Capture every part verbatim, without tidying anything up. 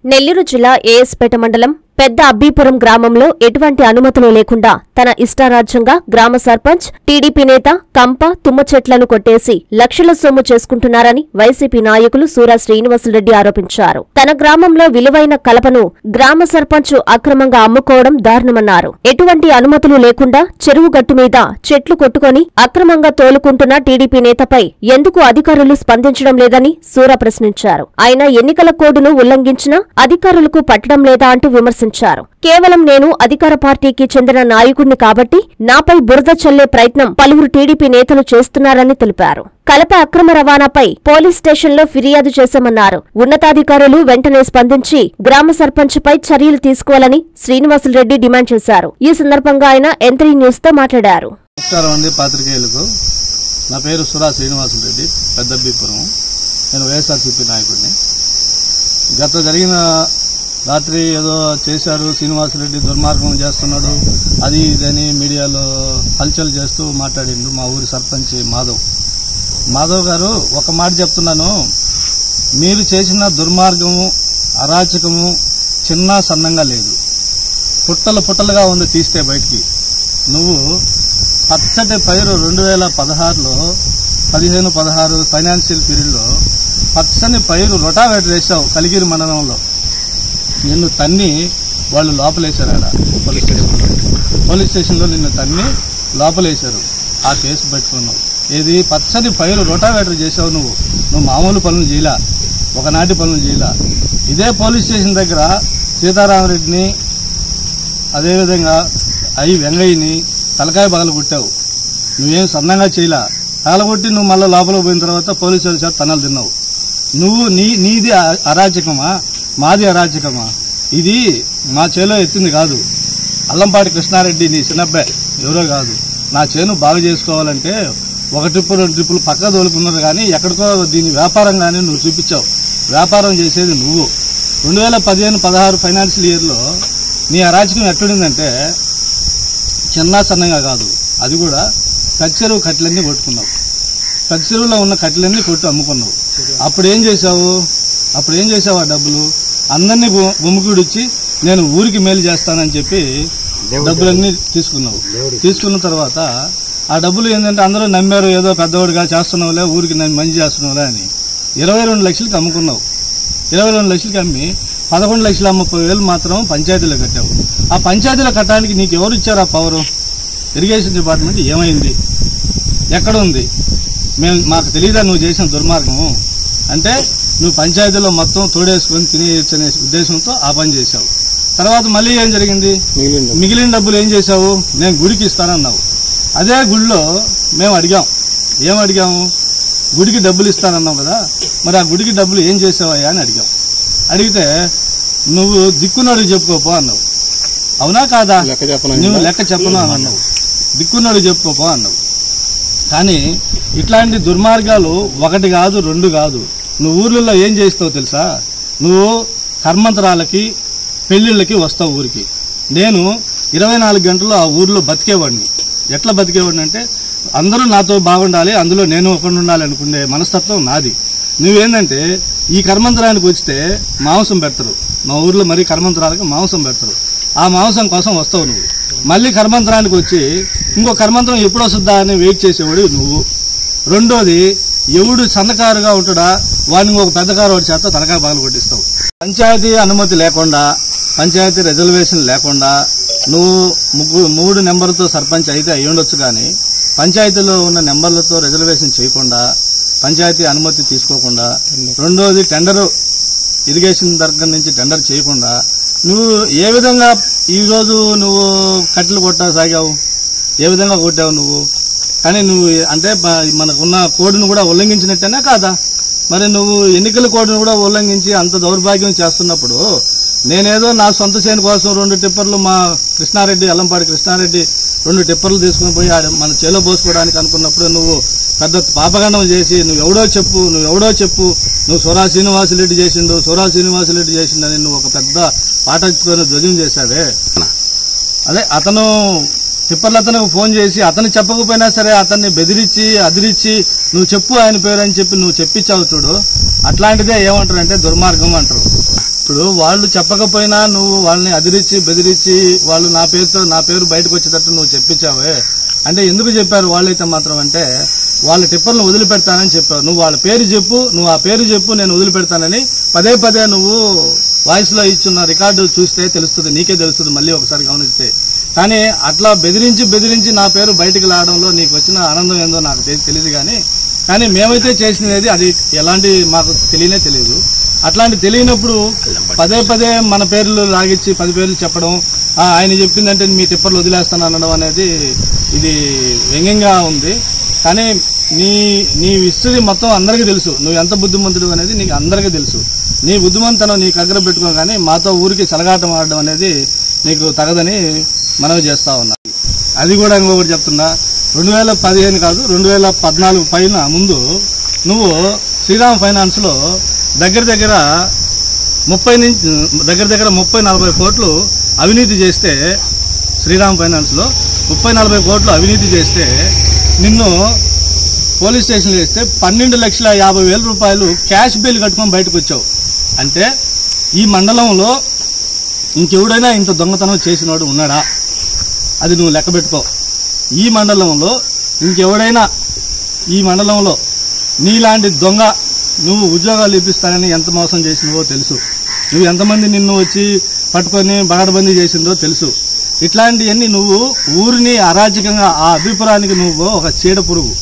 నెల్లూరు జిల్లా ఏఎస్పేట మండలం పెద్ద అబ్బీపురం గ్రామంలో ఎటువంటి అనుమతులు లేకుండా తన ఇష్టారాజ్యంగా గ్రామ సర్పంచ్ టీడీపీ నేత కంప తుమ్మ చెట్లను కొట్టేసి లక్షల సొమ్ము చేసుకుంటున్నారని వైసీపీ నాయకులు సూరా శ్రీనివాసులరెడ్డి ఆరోపించారు. తన గ్రామంలో విలువైన కలపను గ్రామ సర్పంచ్ అక్రమంగా అమ్ముకోవడం దారుణమన్నారు. ఎటువంటి అనుమతులు లేకుండా చెరువు గట్టు మీద చెట్లు కొట్టుకుని అక్రమంగా తోలుకుంటున్న టీడీపీ నేతపై ఎందుకు అధికారులు స్పందించడం లేదని సూరా ప్రశ్నించారు. ఆయన ఎన్నికల కోడ్ను ఉల్లంఘించినా అధికారులకు పట్టడం లేదా అంటూ విమర్శించారు. కేవలం నేను అధికార పార్టీకి చెందిన నాయకుడిని కాబట్టి నాపై బురద చల్లే ప్రయత్నం పలువురు టీడీపీ నేతలు చేస్తున్నారని తెలిపారు. కలప అక్రమ రవాణాపై పోలీస్ స్టేషన్లో ఫిర్యాదు చేశామన్నారు. ఉన్నతాధికారులు వెంటనే స్పందించి గ్రామ సర్పంచ్ పై చర్యలు తీసుకోవాలని శ్రీనివాసులరెడ్డి డిమాండ్ చేశారు. ఈ సందర్భంగా ఆయన ఎంత్రీ న్యూస్ తో మాట్లాడారు. నా పేరు సురా శ్రీనివాసులరెడ్డి, పెద్దబ్బీపురం. నేను వైఎస్ఆర్సీపీ నాయకుడిని. గత జరిగిన రాత్రి ఏదో చేశారు, శ్రీనివాసులరెడ్డి దుర్మార్గం చేస్తున్నాడు, అది ఇదని మీడియాలో హల్చల్ చేస్తూ మాట్లాడిండు మా ఊరి సర్పంచ్ మాధవ్. మాధవ్ గారు, ఒక మాట చెప్తున్నాను, మీరు చేసిన దుర్మార్గము అరాచకము చిన్న సన్నంగా లేదు, పుట్టలు పుట్టలుగా ఉంది తీస్తే బయటికి. నువ్వు పచ్చటి పైరు రెండు వేల పదహారులో పదిహేను పదహారు ఫైనాన్షియల్ పీరియడ్లో పచ్చని పైరు రొటావేటర్ వేసావు కలిగిరి మండలంలో. నిన్ను తన్ని వాళ్ళు లోపలేశారు. ఆడ పోలీస్ స్టేషన్లో పోలీస్ స్టేషన్లో నిన్ను తన్ని లోపలేశారు. ఆ కేసు పెట్టుకున్నావు. ఏది పచ్చని పైరు రొటావేటర్ చేసావు. నువ్వు నువ్వు మామూలు పనులు చేయలా, ఒకనాటి పనులు చేయలా. ఇదే పోలీస్ స్టేషన్ దగ్గర సీతారామరెడ్డిని, అదేవిధంగా అయ్యి వెంగయ్యని తలకాయ పగలు కొట్టావు. నువ్వేం సన్నంగా చేయలా. పగలగొట్టి నువ్వు మళ్ళీ లోపలికి పోయిన తర్వాత పోలీసు వాళ్ళ చేత తనలు తిన్నావు. నువ్వు నీ నీది అరాచకమా, మాది అరాచకమా? ఇది మా చేలో ఎత్తింది కాదు. అల్లంపాటి కృష్ణారెడ్డి నీ చిన్నబ్బాయి ఎవరో కాదు. నా చేను బాగు చేసుకోవాలంటే ఒక ట్రిప్పు రెండు ట్రిప్పులు పక్క తోలుకున్నారు, కానీ ఎక్కడికో దీని వ్యాపారంగానే నువ్వు చూపించావు. వ్యాపారం చేసేది నువ్వు. రెండు వేల పదిహేను పదహారు ఫైనాన్షియల్ ఇయర్లో నీ అరాచకం ఎక్కడుందంటే చిన్న సన్నంగా కాదు, అది కూడా కచ్చెరువు కట్టెలన్నీ కొట్టుకున్నావు. కచ్చెరువులో ఉన్న కట్టెలన్నీ కొట్టు అమ్ముకున్నావు. అప్పుడు ఏం చేశావు? అప్పుడు ఏం చేసావు? ఆ డబ్బులు అందరినీ గుమ్ముకుడిచ్చి నేను ఊరికి మేలు చేస్తానని చెప్పి డబ్బులన్నీ తీసుకున్నావు. తీసుకున్న తర్వాత ఆ డబ్బులు ఏంటంటే అందరూ నమ్మారు, ఏదో పెద్దవాడిగా చేస్తున్నావులే, ఊరికి మంచి చేస్తున్నావులే అని ఇరవై రెండు లక్షలకి అమ్ముకున్నావు. ఇరవై రెండు లక్షలకి అమ్మి పదకొండు లక్షల ముప్పై వేలు మాత్రం పంచాయతీలో కట్టావు. ఆ పంచాయతీలో కట్టడానికి నీకు ఎవరు ఇచ్చారు ఆ పవరు? ఇరిగేషన్ డిపార్ట్మెంట్ ఏమైంది? ఎక్కడ ఉంది? మేము మాకు తెలియదా నువ్వు చేసిన దుర్మార్గము? అంటే నువ్వు పంచాయతీలో మొత్తం తోడేసుకొని తినేయచ్చనే ఉద్దేశంతో ఆ పని చేశావు. తర్వాత మళ్ళీ ఏం జరిగింది? మిగిలిన డబ్బులు ఏం చేశావు? నేను గుడికి ఇస్తానన్నావు. అదే గుడిలో మేము అడిగాం. ఏం అడిగాము? గుడికి డబ్బులు ఇస్తానన్నావు కదా, మరి ఆ గుడికి డబ్బులు ఏం చేసావయ్యా అని అడిగాం. అడిగితే నువ్వు దిక్కున్నాడు చెప్పుకోపో అన్నావు. అవునా కాదా? నువ్వు లెక్క చెప్పను అని అన్నావు. దిక్కున్నాడు చెప్పుకోపో అన్నావు. కానీ ఇట్లాంటి దుర్మార్గాలు ఒకటి కాదు, రెండు కాదు. నువ్వు ఊర్లలో ఏం చేస్తావు తెలుసా? నువ్వు కర్మంతరాలకి పెళ్ళిళ్ళకి వస్తావు ఊరికి. నేను ఇరవై నాలుగు గంటలు ఆ ఊర్లో బతికేవాడిని. ఎట్లా బతికేవాడిని అంటే అందరూ నాతో బాగుండాలి, అందులో నేను ఒకటి ఉండాలి అనుకునే మనస్తత్వం నాది. నువ్వేంటంటే ఈ కర్మంతరానికి వస్తే మాంసం పెడతారు. మా ఊర్లో మరీ కర్మంతరాలకి మాంసం పెడతారు. ఆ మాంసం కోసం వస్తావు నువ్వు. మళ్ళీ కర్మంతరానికి వచ్చి ఇంకో కర్మంతరం ఎప్పుడు వస్తుందా అని వెయిట్ చేసేవాడు నువ్వు. రెండోది, ఎవడు సన్నకారుగా ఉంటాడా వాడిని ఒక పెద్ద కారు వాడి చేత తలకాయ బాగా కొట్టిస్తావు. పంచాయతీ అనుమతి లేకుండా, పంచాయతీ రిజర్వేషన్ లేకుండా నువ్వు ముగ్గురు మూడు నెంబర్లతో సర్పంచ్ అయితే అయ్యి ఉండొచ్చు, కానీ పంచాయతీలో ఉన్న నెంబర్లతో రిజర్వేషన్ చేయకుండా, పంచాయతీ అనుమతి తీసుకోకుండా, రెండోది టెండరు ఇరిగేషన్ దగ్గర నుంచి టెండర్ చేయకుండా నువ్వు ఏ విధంగా ఈరోజు నువ్వు కట్టెలు కొట్టా సాగావు? ఏ విధంగా కొట్టావు నువ్వు? కానీ నువ్వు అంటే మనకున్న కోడ్ను కూడా ఉల్లంఘించినట్టేనా కాదా? మరి నువ్వు ఎన్నికల కోడ్ను కూడా ఉల్లంఘించి అంత దౌర్భాగ్యం చేస్తున్నప్పుడు నేనేదో నా సొంత చేను కోసం రెండు టిప్పర్లు మా కృష్ణారెడ్డి అల్లంపాటి కృష్ణారెడ్డి రెండు టిప్పర్లు తీసుకుని పోయి మన చేలో పోసుకోవడానికి అనుకున్నప్పుడు నువ్వు పెద్ద పాపగండం చేసి నువ్వు ఎవడో చెప్పు నువ్వు ఎవడో చెప్పు నువ్వు సూరా శ్రీనివాసులరెడ్డి చేసిండు సూరా శ్రీనివాసులరెడ్డి చేసిండని నువ్వు ఒక పెద్ద పాట ఎత్తుకొని ధ్వజం చేశావే. అదే అతను టిప్పర్లు అతనికి ఫోన్ చేసి అతను చెప్పకపోయినా సరే అతన్ని బెదిరించి అదిరించి నువ్వు చెప్పు ఆయన పేరు అని చెప్పి నువ్వు చెప్పించావు చూడు, అట్లాంటిదే ఏమంటారు అంటే దుర్మార్గం అంటారు. ఇప్పుడు వాళ్ళు చెప్పకపోయినా నువ్వు వాళ్ళని అదిరించి బెదిరించి వాళ్ళు నా పేరుతో నా పేరు బయటకు వచ్చేటట్టు నువ్వు చెప్పించావే అంటే ఎందుకు చెప్పారు వాళ్ళైతే మాత్రం అంటే వాళ్ళ టిప్పర్లను వదిలిపెడతానని చెప్పావు. నువ్వు వాళ్ళ పేరు చెప్పు, నువ్వు ఆ పేరు చెప్పు, నేను వదిలిపెడతానని పదే పదే నువ్వు వాయిస్లో ఇచ్చున్న రికార్డు చూస్తే తెలుస్తుంది, నీకే తెలుస్తుంది మళ్ళీ ఒకసారి గమనిస్తే. కానీ అట్లా బెదిరించి బెదిరించి నా పేరు బయటకు రావడంలో నీకు వచ్చిన ఆనందం ఏందో నాకు తెలియదు. కానీ కానీ మేమైతే చేసినది అది ఎలాంటి మాకు తెలియనే తెలియదు. అట్లాంటి తెలియనప్పుడు పదే పదే మన పేర్లు లాగిచ్చి పది పేర్లు చెప్పడం, ఆయన చెప్పిందంటే మీ టిప్పర్లు వదిలేస్తాను అనడం అనేది ఇది వ్యంగ్యంగా ఉంది. కానీ నీ నీ హిస్టరీ మొత్తం అందరికీ తెలుసు, నువ్వు ఎంత బుద్ధిమంతుడు అనేది నీకు అందరికీ తెలుసు. నీ బుద్ధిమంతనం నీకు దగ్గర పెట్టుకో, కానీ మాతో ఊరికి చెలగాటం ఆడడం అనేది నీకు తగదని మనవి చేస్తా ఉన్నా. అది కూడా ఇంకొకటి చెప్తున్నా, రెండు వేల పదిహేను కాదు రెండు వేల పద్నాలుగు పైన ముందు నువ్వు శ్రీరామ్ ఫైనాన్స్లో దగ్గర దగ్గర ముప్పై నుంచి దగ్గర దగ్గర ముప్పై నలభై కోట్లు అవినీతి చేస్తే, శ్రీరామ్ ఫైనాన్స్లో ముప్పై నలభై కోట్లు అవినీతి చేస్తే నిన్ను పోలీస్ స్టేషన్లో వేస్తే పన్నెండు లక్షల యాభై వేల రూపాయలు క్యాష్ బిల్ కట్టుకొని బయటకు వచ్చావు. అంటే ఈ మండలంలో ఇంకెవడైనా ఇంత దొంగతనం చేసినవాడు ఉన్నాడా? అది నువ్వు లెక్క పెట్టుకో. ఈ మండలంలో ఇంకెవడైనా ఈ మండలంలో నీలాంటి దొంగ నువ్వు ఉద్యోగాలు ఇప్పిస్తానని ఎంత మోసం చేసినవో తెలుసు. నువ్వు ఎంతమంది నిన్ను వచ్చి పట్టుకొని బగడబందీ చేసిందో తెలుసు. ఇట్లాంటివన్నీ నువ్వు ఊరిని అరాచకంగా ఆ అభిపురానికి నువ్వు ఒక చీడ పురుగు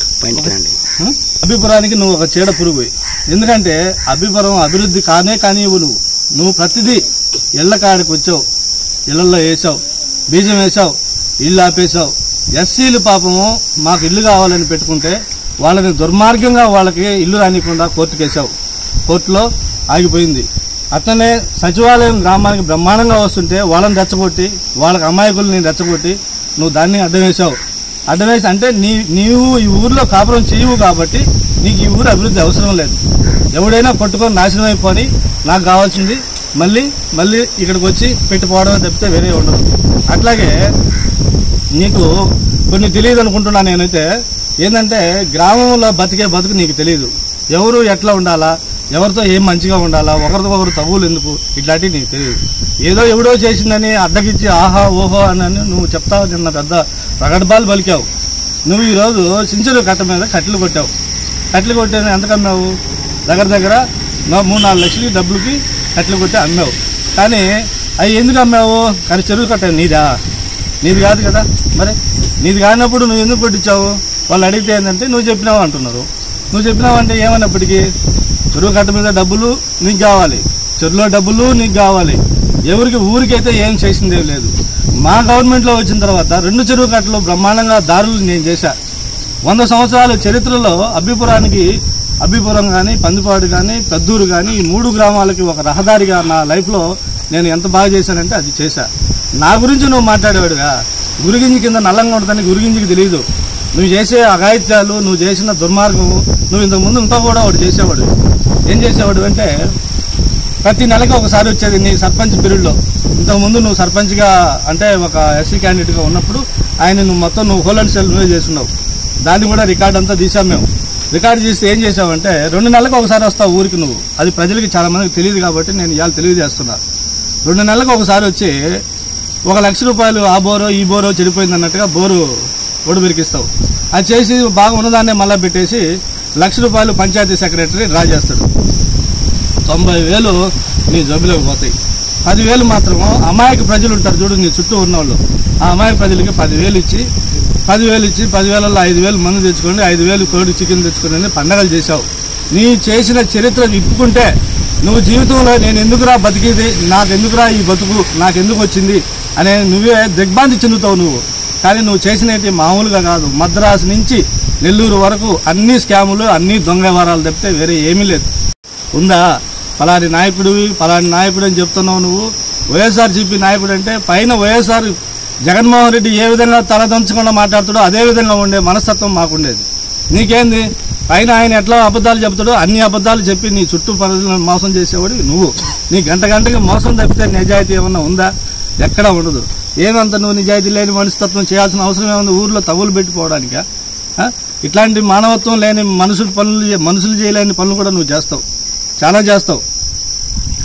అభిపురానికి నువ్వు ఒక చీడ పురుగు. ఎందుకంటే అభిపురం అభివృద్ధి కానే కానివ్వు. నువ్వు నువ్వు ప్రతిదీ ఇళ్ల కాడికి వచ్చావు, ఇళ్లలో వేసావు, బీజం వేసావు, ఇల్లు ఆపేసావు. ఎస్సీలు పాపము మాకు ఇల్లు కావాలని పెట్టుకుంటే వాళ్ళని దుర్మార్గంగా వాళ్ళకి ఇల్లు రానికుండా కోర్టుకు వేసావు, కోర్టులో ఆగిపోయింది. అట్లనే సచివాలయం గ్రామానికి బ్రహ్మాండంగా వస్తుంటే వాళ్ళని రెచ్చగొట్టి వాళ్ళకి అమాయకుల్ని రెచ్చగొట్టి నువ్వు దాన్ని అడ్డం వేసావు. అడ్డం వేసి అంటే నీ నీవు ఈ ఊరిలో కాపురం చేయవు కాబట్టి నీకు ఈ ఊరు అభివృద్ధి అవసరం లేదు. ఎవడైనా కొట్టుకొని నాశనం అయిపోయి నాకు కావాల్సింది మళ్ళీ మళ్ళీ ఇక్కడికి వచ్చి పెట్టిపోవడం తప్పితే వేరే ఉండదు. అట్లాగే నీకు కొన్ని తెలియదు అనుకుంటున్నా నేనైతే. ఏంటంటే గ్రామంలో బతికే బతుకు నీకు తెలియదు. ఎవరు ఎట్లా ఉండాలా, ఎవరితో ఏం మంచిగా ఉండాలా, ఒకరితో ఒకరు తగులు ఎందుకు, ఇట్లాంటివి నీకు తెలియదు. ఏదో ఎవడో చేసిందని అడ్డగిచ్చి ఆహా ఓహో అని నువ్వు చెప్తావు. నిన్న పెద్ద ప్రగడబాలు పలికావు. నువ్వు ఈరోజు సించరు కట్ట మీద కట్టెలు కొట్టావు. కట్టెలు కొట్టాను ఎంత అమ్మావు? దగ్గర దగ్గర మూడు నాలుగు లక్షలకి డబ్బులకి కట్టెలు కొట్టి అమ్మావు. కానీ అవి ఎందుకు అమ్మావు? కానీ చెరువు కట్ట నీదా? నీది కాదు కదా. మరి నీది కానప్పుడు నువ్వు ఎందుకు కొట్టించావు? వాళ్ళు అడిగితే ఏంటంటే నువ్వు చెప్పినావు అంటున్నారు. నువ్వు చెప్పినావు అంటే ఏమన్నప్పటికీ చెరువు కట్ట మీద డబ్బులు నీకు కావాలి, చెరువులో డబ్బులు నీకు కావాలి. ఎవరికి ఊరికైతే ఏం చేసిందే లేదు. మా గవర్నమెంట్లో వచ్చిన తర్వాత రెండు చెరువు కట్టలు బ్రహ్మాండంగా దారులు నేను చేశా. వంద సంవత్సరాల చరిత్రలో అబ్బిపురానికి అబ్బిపురం కానీ పందిపాడు కానీ పెద్దూరు కానీ ఈ మూడు గ్రామాలకి ఒక రహదారిగా నా లైఫ్లో నేను ఎంత బాగా చేశానంటే అది చేశా. నా గురించి నువ్వు మాట్లాడేవాడుగా. గురిగింజి కింద నల్లంగా ఉంటుందని గురిగింజికి తెలియదు. నువ్వు చేసే అఘాయిత్యాలు, నువ్వు చేసిన దుర్మార్గము, నువ్వు ఇంతకుముందు ఇంకా కూడా ఒకటి చేసేవాడు. ఏం చేసేవాడు అంటే ప్రతి నెలకి ఒకసారి వచ్చేది నీ సర్పంచ్ పీరియడ్లో. ఇంతకుముందు నువ్వు సర్పంచ్గా అంటే ఒక ఎస్సీ క్యాండిడేట్గా ఉన్నప్పుడు ఆయన నువ్వు మొత్తం నువ్వు హోల్ అండ్ సెల్ నువ్వే చేస్తున్నావు. దాన్ని కూడా రికార్డ్ అంతా తీసాం మేము. రికార్డు చేస్తే ఏం చేసావంటే రెండు నెలలకు ఒకసారి వస్తావు ఊరికి నువ్వు. అది ప్రజలకి చాలా మందికి తెలియదు కాబట్టి నేను ఇవాళ తెలియజేస్తున్నా. రెండు నెలలకు ఒకసారి వచ్చి ఒక లక్ష రూపాయలు ఆ బోరో ఈ బోరో చెడిపోయింది అన్నట్టుగా బోరు ఒడి పెరికిస్తావు. అది చేసి బాగా ఉన్నదాన్నే మళ్ళీ పెట్టేసి లక్ష రూపాయలు పంచాయతీ సెక్రటరీ డ్రా చేస్తాడు. తొంభై వేలు నీ జబ్బులోకి పోతాయి. పదివేలు మాత్రము అమాయక ప్రజలు ఉంటారు చూడు నీ చుట్టూ ఉన్నవాళ్ళు, ఆ అమాయక ప్రజలకి పదివేలు ఇచ్చి పదివేలు ఇచ్చి పదివేలలో ఐదు వేలు మందు తెచ్చుకోండి, ఐదు వేలు కోడి చికెన్ తెచ్చుకోండి పండగలు చేశావు. నీ చేసిన చరిత్ర విప్పుకుంటే నువ్వు జీవితంలో నేను ఎందుకురా బతికేది, నాకెందుకురా ఈ బతుకు, నాకెందుకు వచ్చింది అనే నువ్వే దిగ్భ్రాంతి చెందుతావు నువ్వు. కానీ నువ్వు చేసినవి మామూలుగా కాదు. మద్రాసు నుంచి నెల్లూరు వరకు అన్ని స్కాములు, అన్ని దొంగ వ్యవహారాలు తప్పితే వేరే ఏమీ లేదు. ఉందా? పలాని నాయకుడివి పలాని నాయకుడు అని చెప్తున్నావు నువ్వు. వైఎస్ఆర్సీపీ నాయకుడు అంటే పైన వైఎస్ఆర్ జగన్మోహన్ రెడ్డి ఏ విధంగా తలదంచకుండా మాట్లాడుతాడో అదే విధంగా ఉండే మనస్తత్వం మాకుండేది. నీకేంది? పైన ఆయన ఎట్లా అబద్ధాలు చెప్తాడో అన్ని అబద్ధాలు చెప్పి నీ చుట్టూ ప్రజలను మోసం చేసేవాడు నువ్వు. నీ గంట గంటకి మోసం తప్పితే నిజాయితీ ఏమన్నా ఉందా? ఎక్కడా ఉండదు. ఏమంత నువ్వు నిజాయితీ లేని మనస్తత్వం చేయాల్సిన అవసరం ఏముంది ఊర్లో తవ్వులు పెట్టుకోవడానికా? ఇట్లాంటి మానవత్వం లేని మనుషులు పనులు మనుషులు చేయలేని పనులు కూడా నువ్వు చేస్తావు, చాలా చేస్తావు. కానీ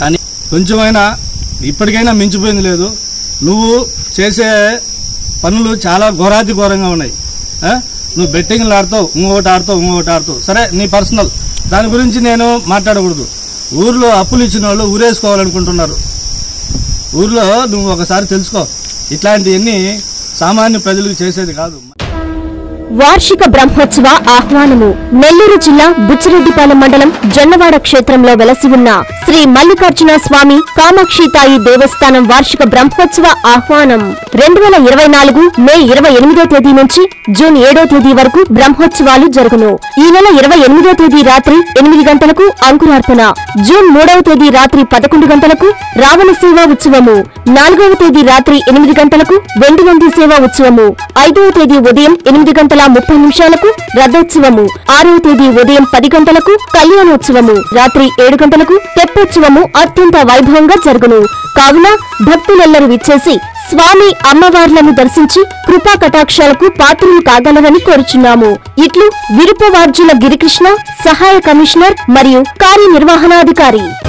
కొంచెమైనా ఇప్పటికైనా మించిపోయింది లేదు. నువ్వు చేసే పనులు చాలా ఘోరాతి ఘోరంగా ఉన్నాయి. నువ్వు బెట్టింగ్లు ఆడతావు, ఇంకొకటి ఆడతావు, ఇంకొకటి ఆడతావు. సరే, నీ పర్సనల్, దాని గురించి నేను మాట్లాడకూడదు. ఊర్లో అప్పులు ఇచ్చిన వాళ్ళు ఊరేసుకోవాలనుకుంటున్నారు. ఊర్లో నువ్వు ఒకసారి తెలుసుకో, ఇట్లాంటివన్నీ సామాన్య ప్రజలకు చేసేది కాదు. వార్షిక బ్రహ్మోత్సవ ఆహ్వానము. నెల్లూరు జిల్లా బుచ్చిరెడ్డిపాలెం మండలం జొన్నవాడ క్షేత్రంలో వెలసి ఉన్న శ్రీ మల్లికార్జున స్వామి కామాక్షితాయి దేవస్థానం వార్షిక బ్రహ్మోత్సవ ఆహ్వానం రెండు వేల ఇరవై నాలుగు మే ఇరవై ఎనిమిదో తేదీ నుంచి జూన్ ఏడో తేదీ వరకు బ్రహ్మోత్సవాలు జరుగును. ఈ నెల ఇరవై ఎనిమిదో తేదీ రాత్రి ఎనిమిది గంటలకు అంకురార్పణ, జూన్ మూడవ తేదీ రాత్రి పదకొండు గంటలకు రావణ సేవా ఉత్సవము, నాలుగవ తేదీ రాత్రి ఎనిమిది గంటలకు వెండి నంది సేవా ఉత్సవము, ఐదవ తేదీ ఉదయం ఎనిమిది గంటల ముప్పై నిమిషాలకు రథోత్సవము, ఆరవ తేదీ ఉదయం పది గంటలకు కళ్యాణోత్సవము, రాత్రి ఏడు గంటలకు తెప్పోత్సవము అత్యంత వైభవంగా జరుగును. కావున భక్తులెల్లరూ విచ్చేసి స్వామి అమ్మవార్లను దర్శించి కృపా కటాక్షాలకు పాత్రులు కాగలరని కోరుచున్నాము. ఇట్లు విరుపవార్జుల గిరికృష్ణ, సహాయ కమిషనర్ మరియు కార్యనిర్వహణాధికారి.